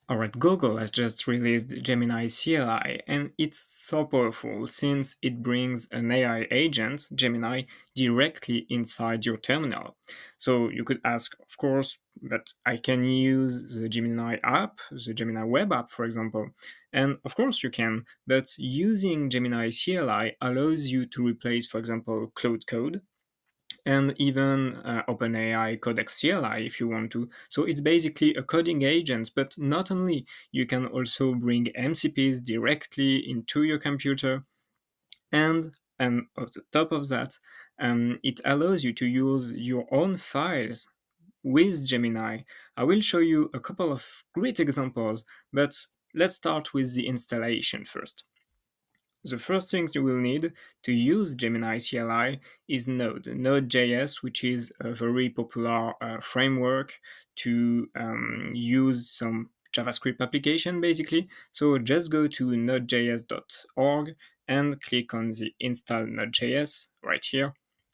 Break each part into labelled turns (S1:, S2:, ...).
S1: Alright, Google has just released Gemini CLI, and it's so powerful since it brings an AI agent, Gemini, directly inside your terminal. So you could ask, of course, but I can use the Gemini app, the Gemini web app, for example. And of course you can, but using Gemini CLI allows you to replace, for example, Claude Code and even OpenAI Codex CLI if you want to. So it's basically a coding agent, but not only, you can also bring MCPs directly into your computer, and on the top of that, it allows you to use your own files with Gemini. I will show you a couple of great examples, but let's start with the installation first. The first thing you will need to use Gemini CLI is Node.js, which is a very popular framework to use some JavaScript application basically. So just go to nodejs.org and click on the install Node.js right here.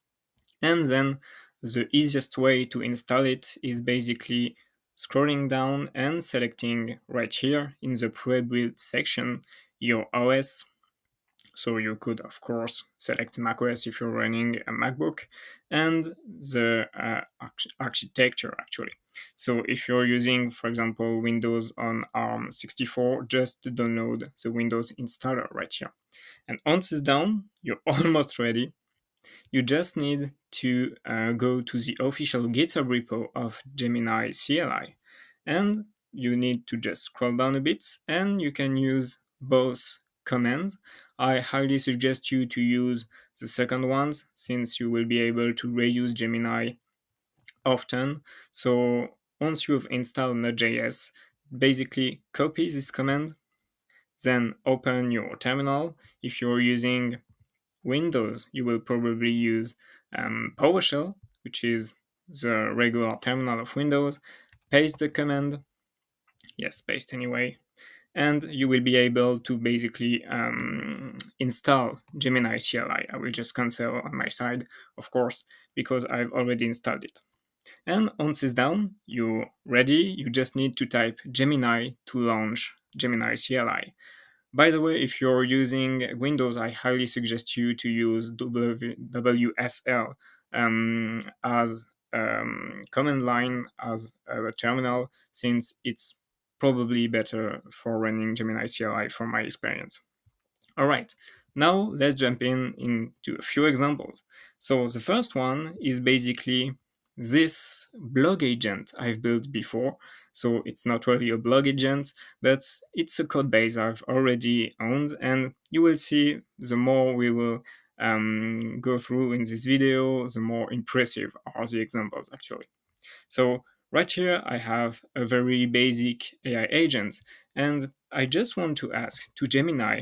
S1: And then the easiest way to install it is basically scrolling down and selecting right here in the pre-built section your OS. So you could, of course, select macOS if you're running a MacBook, and the architecture, actually. So if you're using, for example, Windows on ARM64, just download the Windows installer right here. And once it's done, you're almost ready. You just need to go to the official GitHub repo of Gemini CLI, and you need to just scroll down a bit, and you can use both commands. I highly suggest you to use the second ones, since you will be able to reuse Gemini often. So once you've installed Node.js, basically copy this command, then open your terminal. If you're using Windows, you will probably use PowerShell, which is the regular terminal of Windows. Paste the command, yes, paste anyway, and you will be able to basically install Gemini CLI. I will just cancel on my side, of course, because I've already installed it. And once it's done, you're ready. You just need to type Gemini to launch Gemini CLI. By the way, if you're using Windows, I highly suggest you to use WSL as command line as a terminal, since it's probably better for running Gemini CLI from my experience. All right, now let's jump into a few examples. So the first one is basically this blog agent I've built before. So it's not really a blog agent, but it's a code base I've already owned, and you will see the more we will go through in this video, the more impressive are the examples actually. So right here I have a very basic AI agent, and I just want to ask to Gemini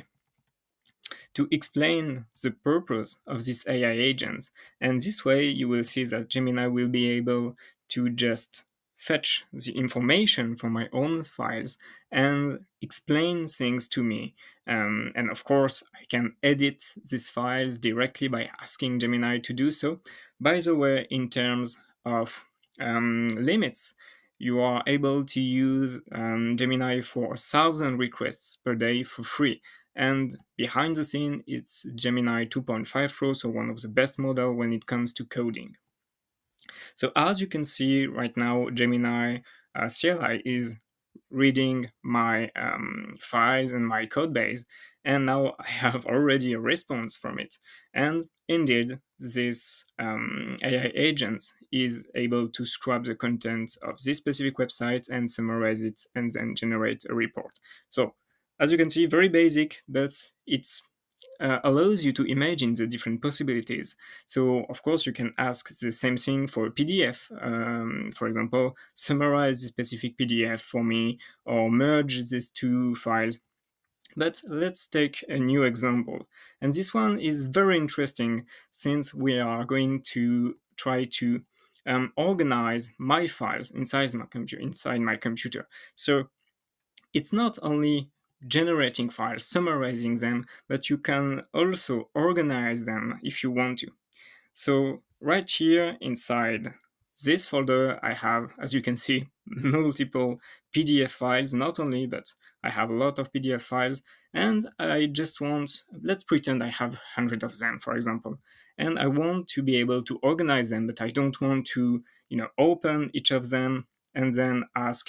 S1: to explain the purpose of this AI agent. And this way you will see that Gemini will be able to just fetch the information from my own files and explain things to me. And of course, I can edit these files directly by asking Gemini to do so. By the way, in terms of limits, you are able to use Gemini for 1,000 requests per day for free. And behind the scene, it's Gemini 2.5 Pro, so one of the best models when it comes to coding. So as you can see right now, Gemini CLI is reading my files and my code base, and now I have already a response from it. And indeed, this AI agent is able to scrub the content of this specific website and summarize it and then generate a report. So as you can see, very basic, but it's allows you to imagine the different possibilities. So, of course, you can ask the same thing for a PDF. For example, summarize the specific PDF for me, or merge these two files. But let's take a new example. And this one is very interesting, since we are going to try to organize my files inside my computer. So it's not only generating files, summarizing them, but you can also organize them if you want to. So right here inside this folder, I have, as you can see, multiple PDF files, not only, but I have a lot of PDF files, and I just want, let's pretend I have 100 of them, for example, and I want to be able to organize them, but I don't want to, open each of them and then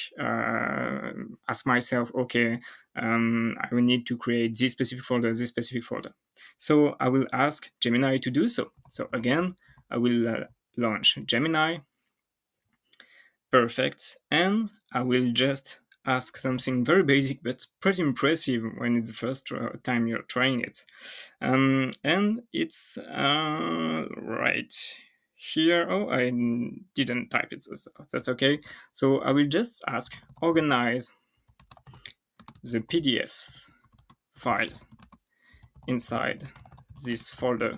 S1: ask myself, okay, I will need to create this specific folder, this specific folder. So I will ask Gemini to do so. So again, I will launch Gemini. Perfect. And I will just ask something very basic but pretty impressive when it's the first time you're trying it. And it's right here. Oh, I didn't type it, so that's okay. So I will just ask organize the PDFs files inside this folder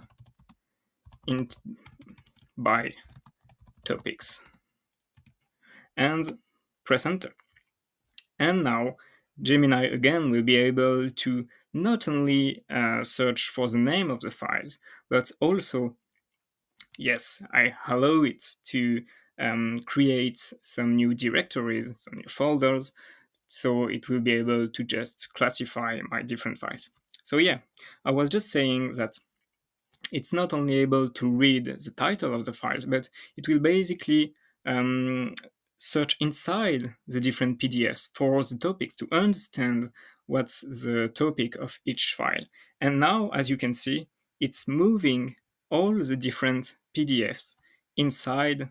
S1: by topics and press enter. And now Gemini again will be able to not only search for the name of the files, but also, yes, I allow it to create some new directories, some new folders, so it will be able to just classify my different files. So yeah, I was just saying that it's not only able to read the title of the files, but it will basically search inside the different PDFs for the topics to understand what's the topic of each file. And now, as you can see, it's moving all the different PDFs inside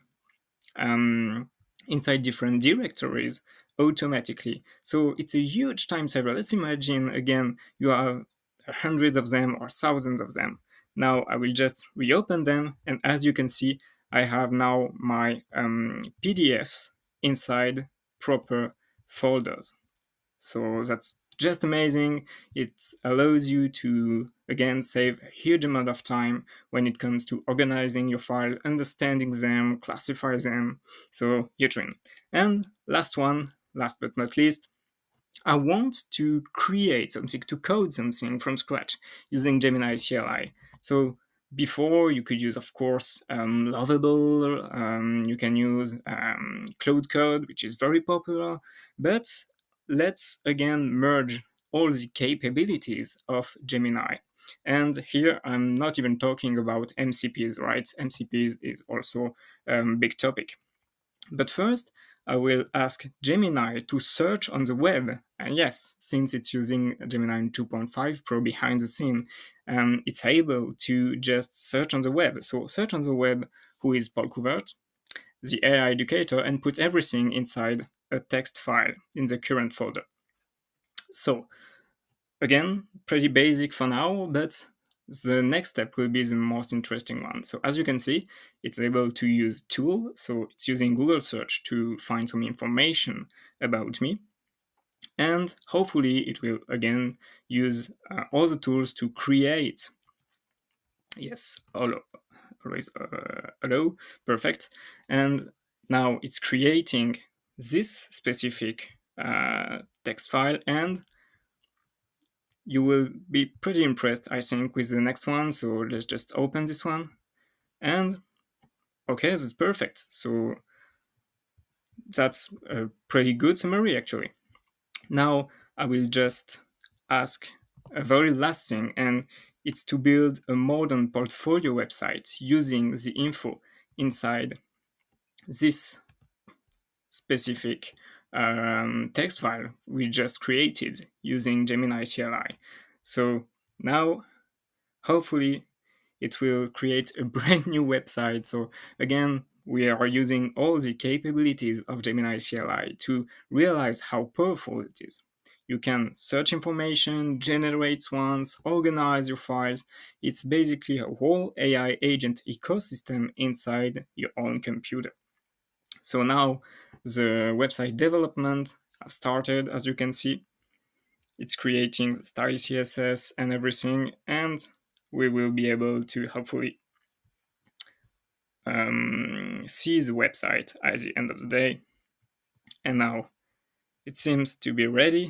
S1: inside different directories automatically. So it's a huge time saver. Let's imagine, again, you have hundreds of them or thousands of them. Now I will just reopen them, and as you can see, I have now my PDFs inside proper folders. So that's just amazing. It allows you to, again, save a huge amount of time when it comes to organizing your file, understanding them, classify them. So huge win. And last but not least, I want to create something, to code something from scratch using Gemini CLI. So before, you could use, of course, Lovable, you can use Claude Code, which is very popular, but let's again merge all the capabilities of Gemini. And here I'm not even talking about MCPs, right? MCPs is also a big topic. But first, I will ask Gemini to search on the web. And yes, since it's using Gemini 2.5 Pro behind the scene, it's able to just search on the web. So search on the web who is Paul Couvert, the AI educator, and put everything inside a text file in the current folder. So again, pretty basic for now, but the next step will be the most interesting one. So as you can see, it's able to use tool. So it's using Google search to find some information about me. And hopefully it will again use all the tools to create. Yes, always allow, perfect. And now it's creating this specific text file, and you will be pretty impressed, I think, with the next one. So let's just open this one. And okay, that's perfect. So that's a pretty good summary, actually. Now I will just ask a very last thing, and it's to build a modern portfolio website using the info inside this specific text file we just created using Gemini CLI. So now, hopefully, it will create a brand new website. So again, we are using all the capabilities of Gemini CLI to realize how powerful it is. You can search information, generate ones, organize your files. It's basically a whole AI agent ecosystem inside your own computer. So now the website development has started, as you can see. It's creating the style CSS and everything, and we will be able to hopefully see the website at the end of the day. And now it seems to be ready.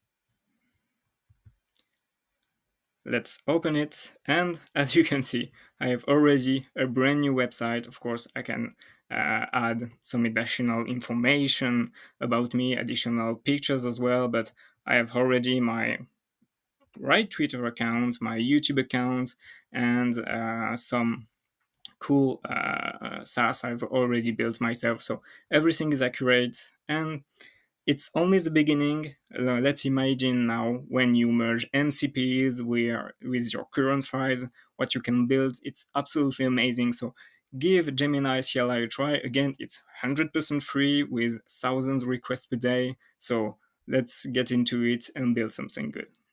S1: Let's open it, and as you can see, I have already a brand new website. Of course, I can add some additional information about me, additional pictures as well, but I have already my right Twitter account, my YouTube account, and some cool SaaS I've already built myself. So everything is accurate, and it's only the beginning. Let's imagine now when you merge MCPs with your current files, what you can build. It's absolutely amazing. So give Gemini CLI a try. Again, it's 100% free with thousands of requests per day. So let's get into it and build something good.